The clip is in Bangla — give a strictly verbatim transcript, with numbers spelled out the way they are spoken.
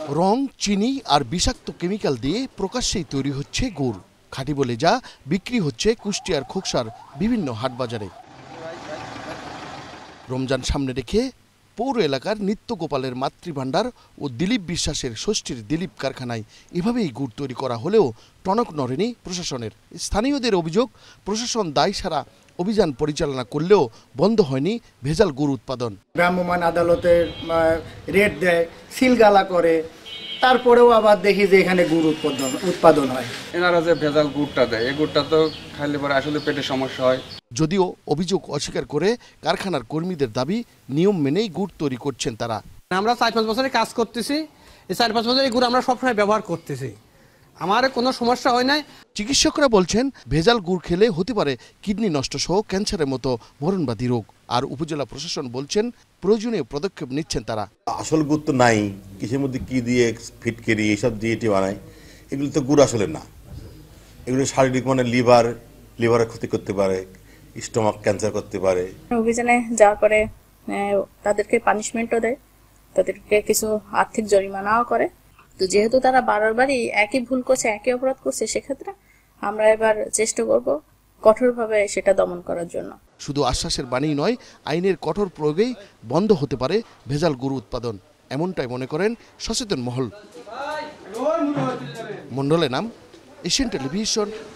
রং, চিনি আর বিষাক্ত কেমিক্যাল দিয়ে প্রকাশ্যেই তৈরি হচ্ছে গুড়। খাঁটি বলে যা বিক্রি হচ্ছে কুষ্টিয়ার খোকসার বিভিন্ন হাটবাজারে। রমজান সামনে রেখে পৌর এলাকার নিত্যগোপালের মাতৃভাণ্ডার ও দিলীপ বিশ্বাসের ষষ্ঠীর দিলীপ কারখানায় এভাবেই গুড় তৈরি করা হলেও টনক নড়েনি প্রশাসনের। স্থানীয়দের অভিযোগ, প্রশাসন দায় সারা অভিযান পরিচালনা করলেও বন্ধ হয়নি ভেজাল গুড় উৎপাদন। ভ্রাম্যমাণ আদালতের রেট দেয়, সিলগালা করে, তারপরেও আবার দেখি যে এখানে গুড় উৎপাদন উৎপাদন হয়। এনারা যে ভেজাল গুড়টা দেয়, এই গুড়টা তো খাইলে পরে আসলে পেটের সমস্যা হয়। যদিও অভিযোগ অস্বীকার করে কারখানার কর্মীদের দাবি, নিয়ম মেনেই গুড় তৈরি করছেন তারা। আমরা চার পাঁচ বছরে কাজ করতেছি, এই চার পাঁচ বছর এই গুড় আমরা সবসময় ব্যবহার করতেছি, আমার কোনো সমস্যা হয় নাই। চিকিৎসকরা বলছেন ভেজাল গুড় খেলে হতে পারে কিডনি নষ্ট সহ ক্যান্সারের মতো মরণবাদী রোগ। আর উপজেলা প্রশাসন বলছেন প্রয়োজনীয় পদক্ষেপ নিচ্ছেন তারা। আসল গুড় তো নাই, কিসের মধ্যে কি দিয়ে ফিটকেরি এইসব দিয়ে এটি বানায়, এগুলো তো গুড় আসলে না। এগুলো শারীরিক মানে লিভার লিভারের ক্ষতি করতে পারে, স্টোমাক ক্যান্সার করতে পারে। অভিযানে যাওয়ার পরে তাদেরকে পানিশমেন্টও দেয়, তাদেরকে কিছু আর্থিক জরিমানাও করে। তো যেহেতু তারা বারবারই একই ভুল করছে, একই অপরাধ করছে, সেক্ষেত্রে আমরা এবার চেষ্টা করব কঠোরভাবে সেটা দমন করার জন্য। শুধু আশ্বাসের বাণী নয়, আইনের কঠোর প্রয়োগেই বন্ধ হতে পারে ভেজাল গুড় উৎপাদন, এমনটাই মনে করেন সচেতন মহল। মন্ডলের নাম, এশিয়ান টেলিভিশন,